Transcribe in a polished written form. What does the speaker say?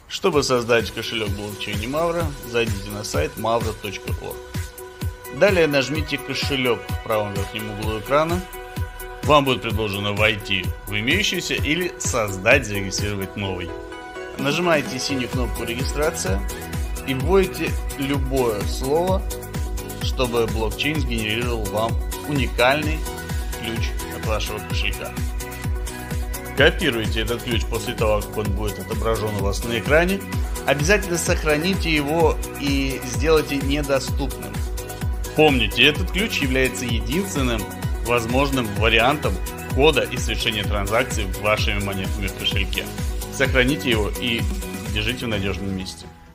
Чтобы создать кошелек в блокчейне Mavro, зайдите на сайт mavro.org. Далее нажмите «Кошелек» в правом верхнем углу экрана. Вам будет предложено войти в имеющийся или создать, зарегистрировать новый. Нажимаете синюю кнопку «Регистрация» и вводите любое слово, чтобы блокчейн сгенерировал вам уникальный ключ от вашего кошелька. Копируйте этот ключ после того, как он будет отображен у вас на экране. Обязательно сохраните его и сделайте недоступным. Помните, этот ключ является единственным возможным вариантом входа и совершения транзакций вашими монетами в кошельке. Сохраните его и держите в надежном месте.